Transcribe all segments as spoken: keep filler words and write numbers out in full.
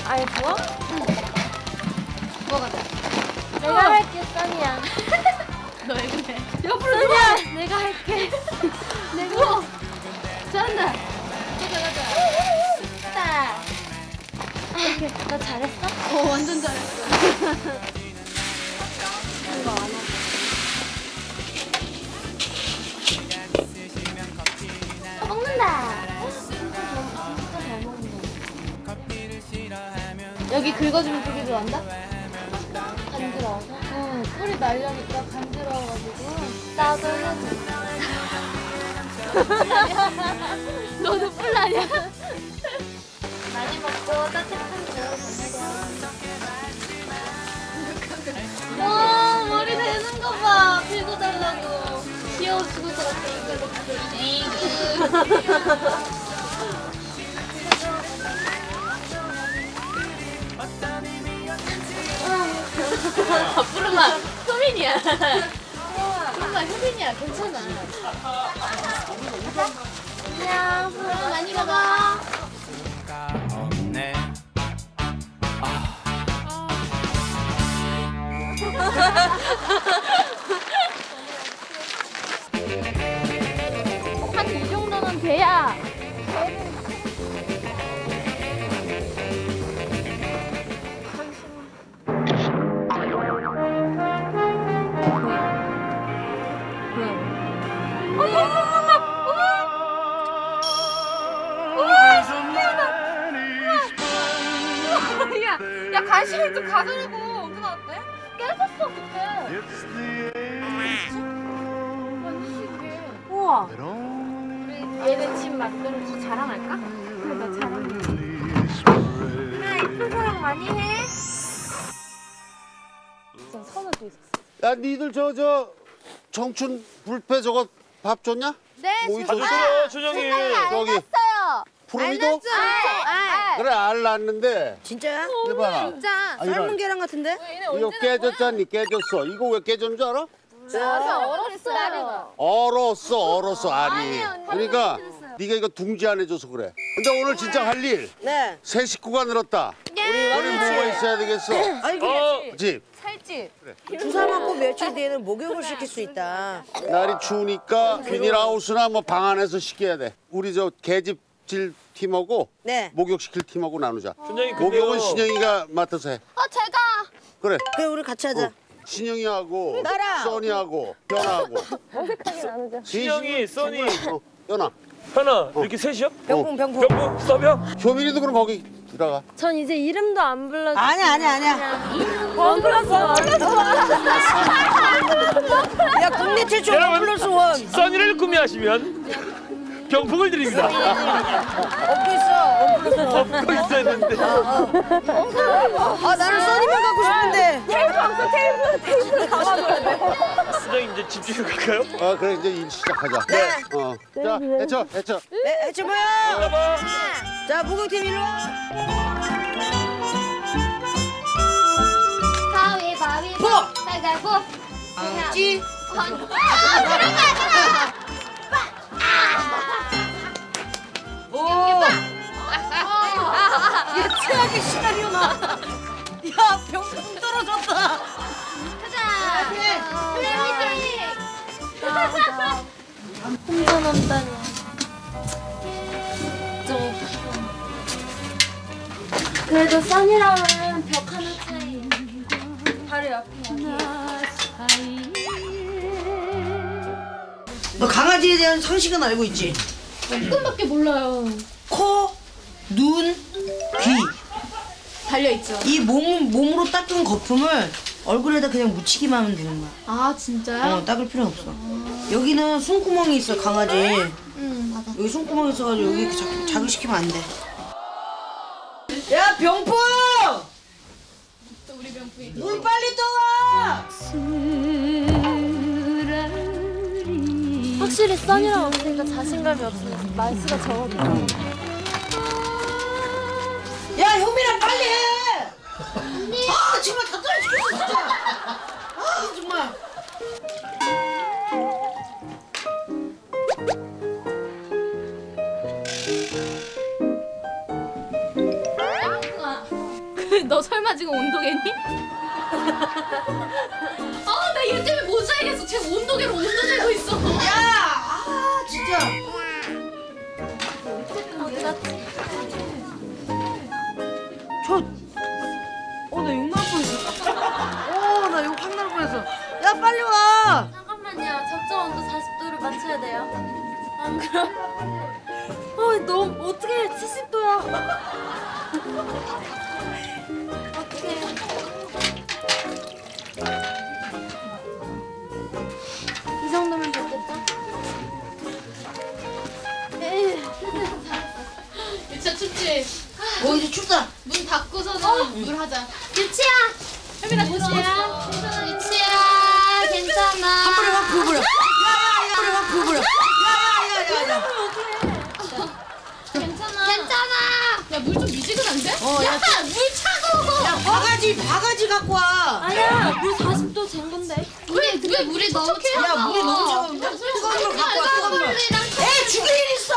아예 부어? 응. 부어가자. 내가 어. 할게, 써니야. 너 왜 그래? 옆으로 써니야, 내가 할게. 내가. 우와. 잘한다. 가자, 가자. 딱. 이렇게. 너 잘했어? 어, 완전 잘했어. 이거 안 해. 어, 먹는다. 진짜 잘 먹는다. 여기 긁어주면 되게 좋아한다? 간지러워서? 응, 꿀이 날려니까 간지러워가지고. 나도 해줘. 너도 뿔 나냐? 많이 먹고 따뜻한 데로 보내자. 와, 머리 되는 거 봐. 빌고 달라고. 귀여워 죽을 것 같아. 이거 푸르마 효민이야. 푸르마 효민이야. 괜찮아. 안녕. 푸르마 많이 먹어. 한 이 정도는 돼야. 야, 야 간식을 좀 가져오고 언제 나왔대? 깨졌어 그때. 우와. 우리 얘네 집 만들어서 자랑할까? 그래, 나 잘하네. 하나 이쁜 사랑 많이 해. 진짜 선우도 있었어. 야, 니들 저, 저, 청춘 불패 저거 밥 줬냐? 네, 모이 진짜. 줬어? 준영이. 저기, 알았어요. 푸르미도? 아, 그래, 알 났는데. 진짜야? 해봐라. 진짜. 아니, 삶은 계란 같은데? 이거 깨졌잖니, 깨졌어. 이거 왜 깨졌는 줄 알아? 진짜 얼었어요. 얼었어, 얼었어, 알이. 그러니까 네가 이거 둥지 안 해줘서 그래. 근데 오늘 진짜 할 일. 네. 새 식구가 늘었다. 우리 뭐가 있어야 되겠어? 아니 근데 어, 그치? 살찌. 주사 맞고 며칠 뒤에는 목욕을 시킬 수 있다. 날이 추우니까 비닐하우스나 뭐 방 안에서 시켜야 돼. 우리 저 개집질 팀하고 네. 목욕시킬 팀하고 나누자. 준영이 근데요. 목욕은 신영이가 맡아서 해. 어 제가. 그래. 그래 우리 같이 하자. 어. 신영이하고 나랑. 써니하고 현아하고. 어색하게 나누자. 신영이, 써니, 어, 현아. 현아 이렇게 셋이요? 병풍 병풍. 병부, 써병? 효민이도 그럼 거기 들어가. 전 이제 이름도 안 불러서. 아니야 아니야 아니야. 원 플러스 원. 야 국내 최초 원 여러분. 플러스 원. 써니를 구매하시면 병풍을 드립니다. 업고 있어. 원 플러스 원. 업고 있어야 되는데. 아 나는 써니만 갖고 싶은데. 테이프 없어, 테이프, 테이프를 감아줘야 돼. 수정이 이제 집중해 갈까요? 아 그래 이제 일 시작하자. 네. 어. 자 해쳐 해쳐. 네, 해쳐 보여. 봐봐. 자 목욕팀 일로 와. 가위바위보. 가위바위보. 지. 아 그런 거 아니야. 오. 야 최악의 시나리오나. 야 병풍 떨어졌다. 가자. 그래 화이팅. 혼자 남다니. 좀. 그래도 써니랑은 벽 하나 차이. 바로 옆에 여기. 너 강아지에 대한 상식은 알고 있지? 조금밖에 몰라요. 코, 눈, 귀. 달려있죠. 이 몸, 몸으로 닦은 거품을 얼굴에다 그냥 묻히기만 하면 되는 거야. 아 진짜요? 어, 닦을 필요 없어. 여기는 숨구멍이 있어, 강아지. 응 맞아. 여기 숨구멍 있어가지고 여기 이렇게 자, 자극시키면 안 돼. 야, 병풍! 또 우리 병풍이. 물 빨리 떠와! 확실히 써니랑 없으니까 자신감이 없으니까 말수가 적어져. 야, 효민아, 빨리 해! 아, 정말 다 떨어지겠어, 진짜! 아, 정말. 너 설마 지금 온도계니? 아, 나 얘 때문에 못 살겠어. 쟤 온도계로 온도 재고 있어. 야! 아 진짜. 어디 갔지? 저. 어 나 욕 나올 뻔했어. 어나 욕 확 나올 뻔했어. 야 빨리 와. 잠깐만요. 적정 온도 사십 도를 맞춰야 돼요. 안 그럼? 어, 너무 어떻게 칠십 도야? 어떻게? 이 정도면 됐겠죠? 에이. 진짜 춥지? 어 이제 춥다. 문 닫고서는 물 하자. 유치야. 혜민아 유치야. 유치야. 괜찮아. 한 번에 확 부어버려. 야야야. 한 번에 확 부어버려. 야야야야야. 괜찮아. 괜찮아. 야, 물 좀 미지근한데? 어, 야, 야, 물 차가워. 야 바가지 바가지 갖고 와. 아니야. 물 사십 도 잰 건데. 왜, 왜 물이 너무 차가워? 야 물이 너무 차가운데. 뜨거운 물 갖고 와 뜨거운 물. 에 죽일 일 있어.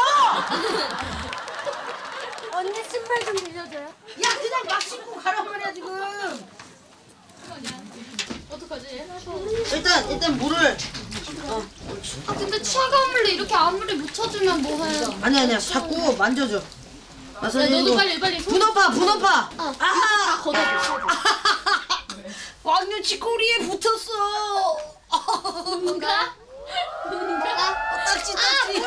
언니 신발 좀 빌려줘요. 야 그냥 막 신고 가란 말이야 지금. 어떡하지? 일단 일단 물을. 아, 근데 차가운 물에 이렇게 아무리 묻혀주면 뭐해. 아니 아니야 자꾸 만져줘. 와서 야, 너도 이거 빨리, 빨리. 손- 분업파 분업파. 어. 아하. 다 걷어줘. 왕유치 꼬리에 붙었어. 뭔가? 뭔가? 딱지 딱지.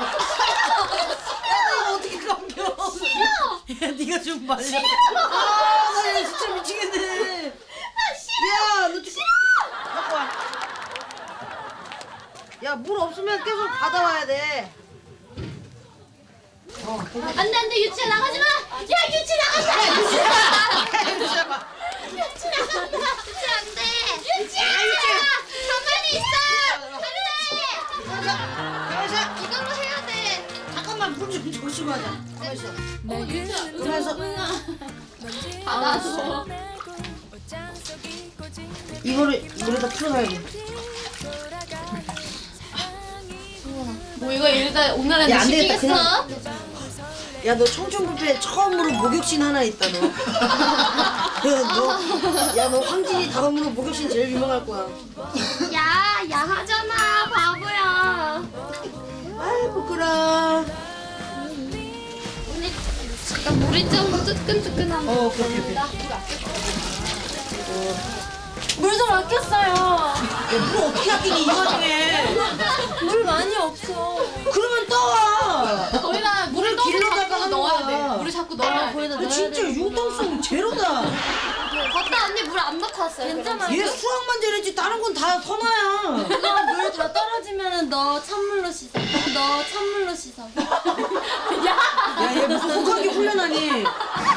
야 이거 어떻게 감겨? 야 네가 좀 말려. 아나 진짜 미치겠네. 야 너 지금 갖고 와. 야 물 없으면 계속 받아와야 돼. 안 돼, 안 돼. 유치야, 나가지 마. 야, 유치 나간다. 유치 나간다. 유치 나간다. 유치 안 돼. 유치야, 가만히 있어. 안 돼. 이걸로 해야 돼. 잠깐만 물 좀 조심히 하자. 가만히 있어. 어, 유치야. 그래서 아, 나도. 이거를 물에다 풀어놔야 돼. 뭐 이거 일단 오늘은 야, 안 되겠다, 시키겠어? 야 너 청춘뷔페 처음으로 목욕신 하나 있다 너. 너, 야 너 황진이 다음으로 목욕신 제일 유명할 거야. 야, 야하잖아, 바보야. 아이 부끄러. 언니, 잠깐 물이 좀 뜨끈뜨끈한 어 그렇게 돼. 물 좀 아꼈어요. 야물 어떻게 아끼니 이 와중에. 물 많이 없어. 그러면 떠와. 거기다 물을 길러 너무 달라 자꾸 하는 넣어야 거야. 돼. 물을 자꾸 넣어야 돼. 거기다 야, 넣어야 진짜 돼. 융통성 제로다. 걷다 언니 물 안 넣고 왔어요. 괜찮아. 얘 수학만 잘했지 다른 건 다 선화야. 그거 물 다 떨어지면은 너 찬물로 씻어. 너 찬물로 씻어. 야 얘 무슨 국악기 훈련하니.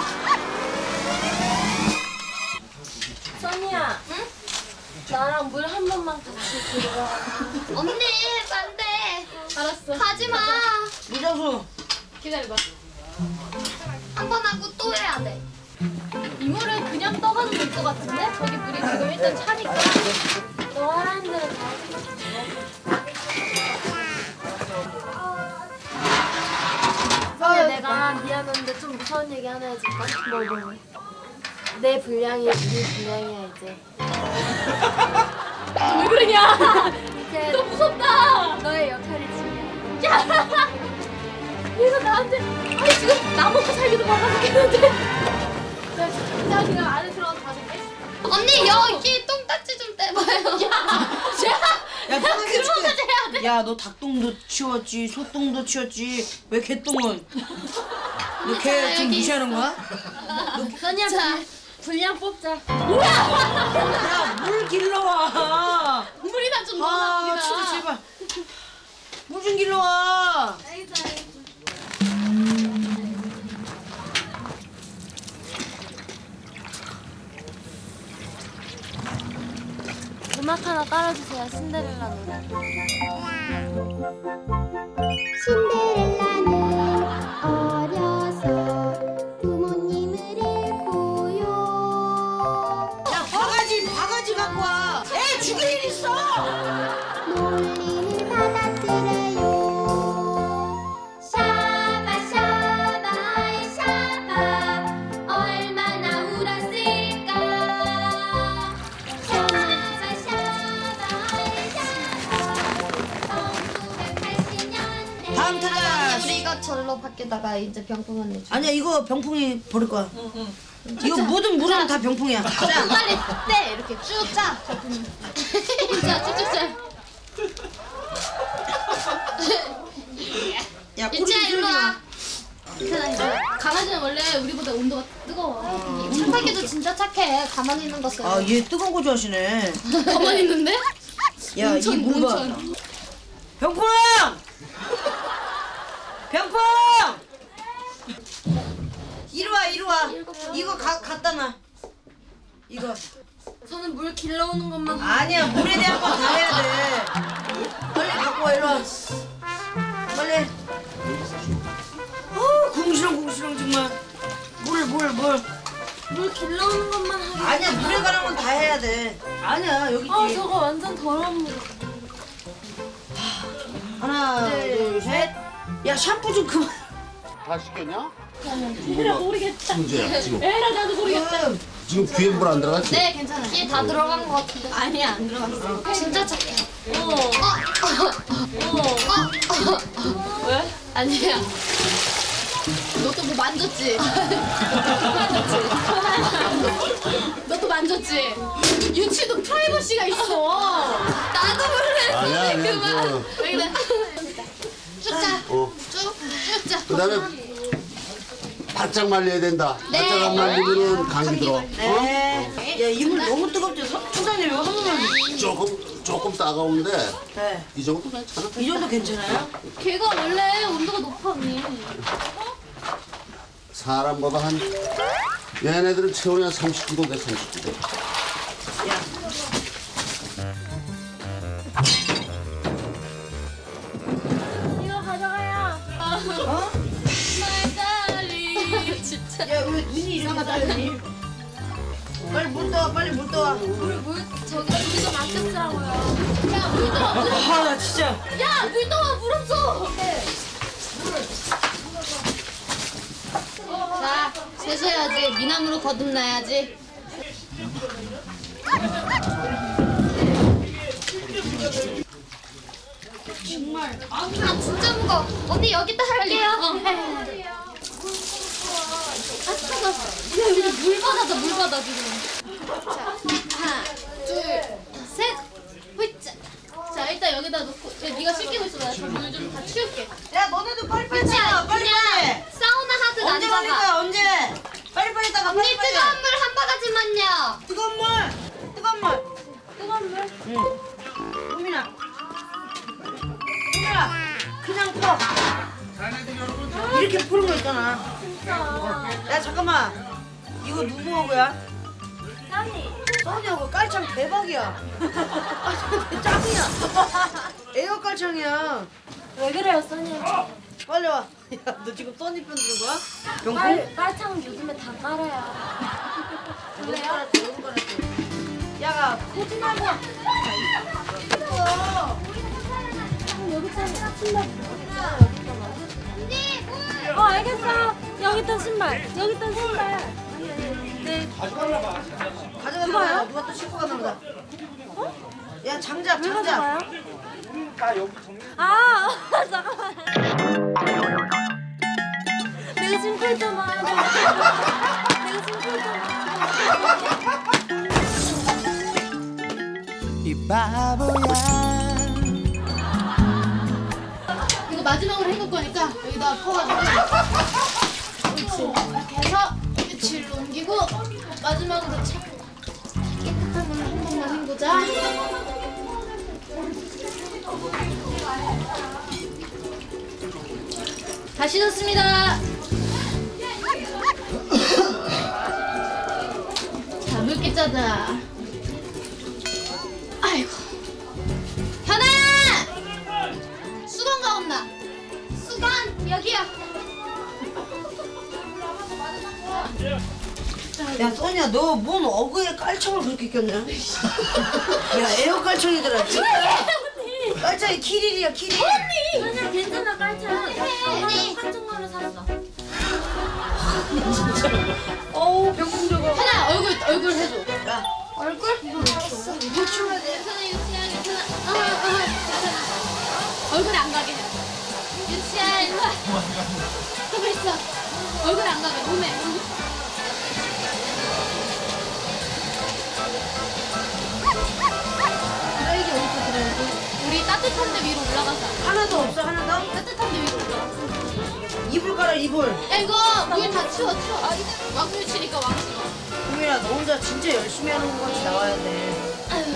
써니야. 응? 나랑 물 한 번만 같이 들어가. 언니, 안 돼. 알았어. 가지 마. 미정수. 기다려봐. 한 번 하고 또 해야 돼. 이거를 그냥 떠가도 될 것 같은데? 저기 물이 지금 일단 차니까. 너 하라는 대로 다 해. 근데 내가 미안한데 좀 무서운 얘기 하나 해줄까? 뭐 뭐. 내 분량이 네 분량이야 이제. 왜 그러냐? 이제 너 무섭다. 너의 역할이 중요해. 야! 얘가 나한테 아니 지금 나 먹고 살기도 바라겠는데. 나 진짜 나 그냥 안에 들어가서 봐줄게. 언니 여기 똥딱지 좀 떼봐요. 야, 야 편하게 그러고까지 해줄게. 해야 돼. 야 너 닭똥도 치웠지 소똥도 치웠지 왜 개똥은? 너 개 좀 여기 무시하는 거야? 써니야 자. 분- 분량 뽑자. 야 물 길러와. 물이나 좀 넣어. 아 진짜 제발 물 좀 길러와. 음악 하나 깔아주세요. 신데렐라 노래. 신데렐라는 어려서 부모님을 잃고요. 야 바가지 바가지 갖고 와. 애 죽일 일 있어. 논리를 받아들여요. 샤바 샤바이 샤바 얼마나 울었을까. 밖에다가 이제 병풍 언니 줘. 아니야 이거 병풍이 버릴 거야. 이거 모든 물은 다 병풍이야. 자, 빨리 떼 이렇게 쭉 짜. 자, 쭉쭉 짜. 야 꼬리 유치야 좀 일로 마. 와. 괜찮아, 이제 강아지는 원래 우리보다 온도가 뜨거워. 착하기도 진짜 착해. 가만히 있는 거 써요. 아얘 뜨거운 거 좋아하시네. 가만히 있는데? 야 이 뭉천, 물 봐. 뭉천. 병풍! 병풍! 이리 와 이리 와. 이거 가, 갖다 놔. 이거. 저는 물 길러오는 것만. 아니야 물에 대한 건 다 해야 돼. 빨리 갖고 와 이리 와. 빨리. 어 궁시렁 궁시렁 정말. 물 물 물. 물 길러오는 것만 하고. 아니야 물에 관한 건 다 해야 돼. 아니야 여기 아 뒤에. 저거 완전 더러운 물. 하나 둘 셋. 야 샴푸 좀 그만. 다 시켰냐? 에라 모르겠다. 문제야 지금. 에라 나도 모르겠다. 지금. 지금 귀에 물 안 들어갔지? 네, 괜찮아. 귀에 다 들어간 거 같은데. 아니야, 안 들어갔어. 진짜 착해. 어. 어. 왜? 아니야. 너 또 뭐 만졌지? 너 또 만졌지? 유치도 프라이버시가 있어. 나도 몰랐어. 아니야, 아니야, 그만. 그거. 왜 그래? 쭉 짜. 어. 쭉, 쭉 짜. 그다음에 바짝 말려야 된다. 네. 바짝 안 말리면 감기 들어. 네. 야 이물 너무 뜨겁지. 총장님 이거 한 번만. 조금 조금 따가운데 네. 이 정도 괜찮아. 이 정도 괜찮아요? 걔가 원래 온도가 높아, 언니. 사람보다 한 얘네들은 체온이 한 삼십구 도 돼, 삼십구 도. 야. 이거 가져가요. 어? My darling. 진짜. 야 왜 눈이 이상하다 여기. 빨리 물 떠와 빨리 물 떠와. 물, 물, 저기 물 좀 아껴 쓰라고요. 야, 물 떠와, 물. 아나 진짜. 야, 물 떠와, 물 없어. 자, 세수해야지. 미남으로 거듭나야지. 정말. 아, 진짜 무거워. 언니 여기다 할게요. 아, 뜨거워. 야, 여기 물 받아줘, 물 받아, 지금. 자, 하나, 둘, 셋. 호이짜. 자, 일단 여기다 놓고. 야, 네가 씻기고 있어. 나 물 좀 다 치울게. 야 너네도 빨리 빨리 그치? 따가 빨리 그냥 빨리. 사우나 하듯 언제 안 말릴 잡아. 거야 언제? 빨리 빨리 따가 언니 빨리 빨리. 뜨거운 물 한 바가지만요. 뜨거운 물. 뜨거운 물. 뜨거운 물? 응. 우민아. 우민아. 그냥 퍼. 이렇게 푸는 거 있잖아. 야 잠깐만. 이거 누구 하고야? 짠이. 써니하고 깔창 대박이야. 아, 짱이야. 에어 깔창이야. 왜 그래요, 써니? 빨리 와. 야, 너 지금 써니 편 드는 거야? 병풍? 깔, 깔창 요즘에 다 깔아요. 그래요? 야가 거짓말이야. 여기 있잖아. 신발. 어, 알겠어. 여기 있던 신발. 여기 있던 신발. 네. 가져가는 거야. 누가 또 싣고 가나 보다. 어? 야 장작 왜 장작. 가져가요? 아, 잠깐만. 내가 신고 있잖아. 내가 신고 있잖아. 이 바보야. 이거 마지막으로 해볼 거니까 여기다 퍼가지고 옳지. 이렇게 해서 위치를 옮기고 마지막으로 차 깨끗한 물로 한 번만 헹구자. 다 씻었습니다. 자, 물기 짜자. 아이고. 현아야! 수건 가온나. 수건 여기야. 야 써니야 너 뭔 어그에 깔창을 그렇게 꼈냐? 야 에어 깔창이더라. 깔창이 키릴이야 키릴. 아니야, 괜찮아, 깔창. 나는 같은 거를 샀어. 어우 병풍 저거. 현아 얼굴 얼굴 해줘. 야 얼굴? 이거 치워야 돼. 괜찮아 유치야 괜찮아. 아, 아, 괜찮아. 얼굴에 안 가게 해. 유치야 야 일로 와. 가만 있어. 얼굴 안 가게 몸에. 여기 어디서 그래? 우리 따뜻한 데 위로 올라가자. 하나도 없어 하나 더? 따뜻한 데 위로 올라가자. 이불 깔아 이불. 야 이거 물 다 치워 치워. 아 이제 왕물 치니까 왕 치워. 구민아 너 혼자 진짜 열심히 하는 거 같이 나와야 돼.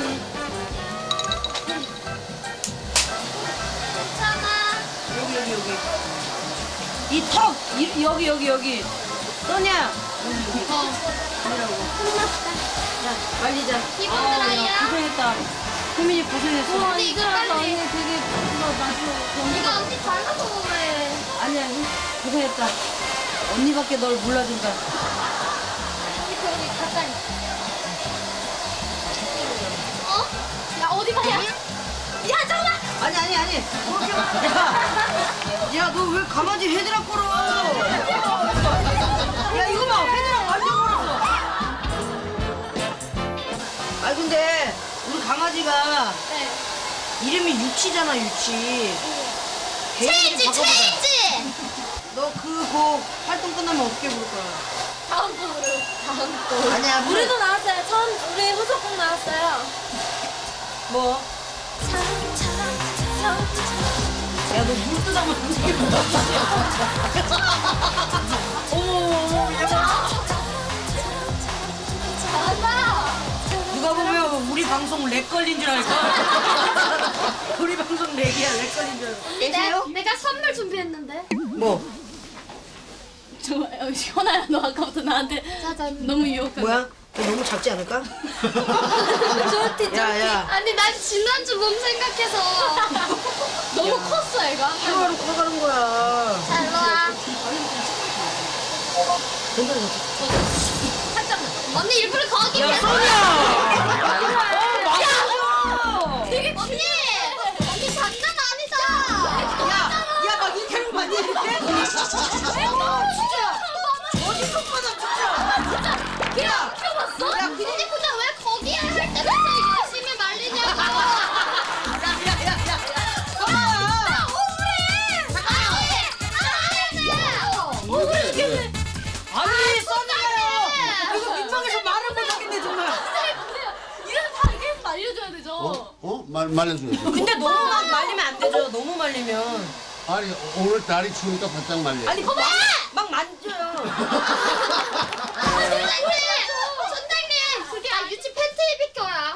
괜찮아. 여기 여기 여기. 이 턱! 이, 여기 여기 여기. 써냐? 어. 자 말리자. 이분 아우, 야, 드라이야. 고생했다. 구민이 고생했어. 근데 이거 빨리. 언니 되게 그거 마지막에 이거 언니 잘라서 그래. 아니야 고생했다. 언니밖에 널 몰라준다. 언니 거기 가까이. 어? 야 어디 봐? 야, 야 잠깐만. 아니 아니 아니. 그렇게 야, 야 너 왜 강아지 헤드락 걸어? 야 이거 봐 헤드락 완전 걸었어. 아니 근데 우리 강아지가 네. 이름이 유치잖아 유치. 체인지 체인지. 너 그곡 활동 끝나면 어떻게 부를 거야? 다음 곡으로 다음 곡. 아니야 물- 우리도 나왔어요. 처음 우리 후속곡 나왔어요. 뭐? 야 너 물 뜨다만 되게 어머 잘한다. 누가 보면 우리 방송 렉 걸린 줄 알까? 우리 방송 렉이야 렉 걸린 줄 알까? 내가, 내가 선물 준비했는데. 뭐? 저 현아야 너 아까부터 나한테 짜잔 너무 유혹하다. 뭐야? 너 너무 작지 않을까? 쫄티 야야 아니 난 지난주 몸 생각해서 너무 컸어 애가. 하루하루 커가는 거야. 자 일로 와. 된다 된다. 살짝. 언니 일부러 거기 야 계속. 써냐! 야! 되게 언니! 언니 장난 아니다. 야야 막 인터뷰 많이 이렇게? 어 진짜 어디 손바닥 진짜. 야! 키워봤어? 야 근데 근데 왜 거기에 할 때부터 열심히 말리냐고. 야야야야. 나 억울해. 아니! 아니! 억울해 죽겠네. 아니 써니가요. 이거 민망해서 말을 못하겠네 정말. 이러면 다 이렇게 말려줘야 되죠. 어? 어? 말, 말려줘야지. 근데 너무 막 말리면 안 되죠. 너무 말리면. 아니 오늘 날이 추우니까 바짝 말려. 아니 막, 막 만져요. 선생님! 선생님! 그게 아, 유치 팬티 입을 거야.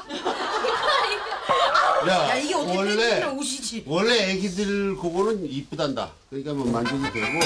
야, 야 이게 어떻게 원래 팬티랑 옷이지? 원래 애기들 그거는 이쁘단다. 그러니까 뭐 만져도 되고.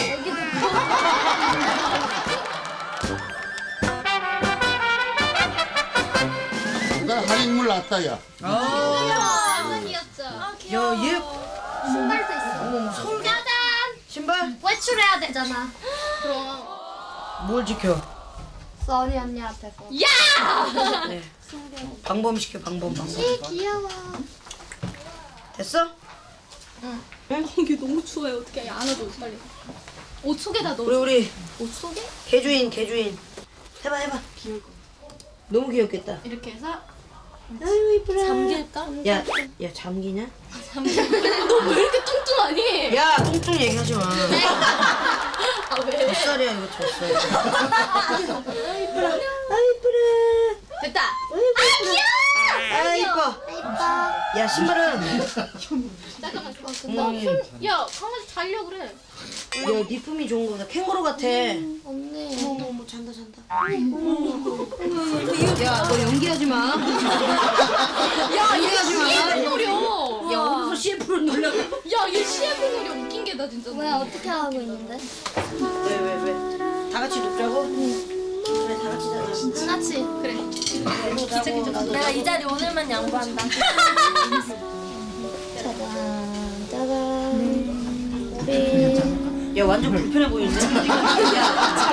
나 할인물 났다 야. 할머니였죠. 야 얘 신발도 있어. 어머 서울 짜잔! 신발? 외출해야 되잖아. 그럼. 뭘 지켜? 써니 언니 앞에서. 야! 네. 방범 시켜 방범 방범. 이 귀여워. 됐어? 이게 너무 추워요. 어떻게 안아줘 빨리. 옷 속에다 넣어. 우리 우리 옷 속에? 개주인 개주인 해봐 해봐. 귀여울 거. 너무 귀엽겠다. 이렇게 해서. 아유 이쁘라. 잠길까? 야, 야 잠기냐? 너 왜 이렇게 뚱뚱하니? 야 뚱뚱 얘기하지 마. 아 왜? 젖살이야 이거 젖살. 아 이쁘라. 아 이쁘라. 됐다. 아 귀여워. 아 이뻐. 이뻐. 야 신발은. 잠깐만. 음. 야 강아지 자려 그래. 야 니품이 좋은 거다. 캥거루 같아. 언니. 어머 어머 잔다 잔다. 야 너 연기하지 마. 야, 얘 얘기하지 마. 씨에프 노려. 야 어디서 씨에프를 놀려? 야, 얘 씨에프 노려. 웃긴 게 나 진짜. 왜 어떻게 하고 있는데? 왜 왜 왜? 다 같이 눕자고? 그래 다 같이 자자. 같이. 그래. 기차 기차. 내가 이 자리 오늘만 양보한다. 짜잔 짜잔. 우리 야 완전 불편해 보이는데? 야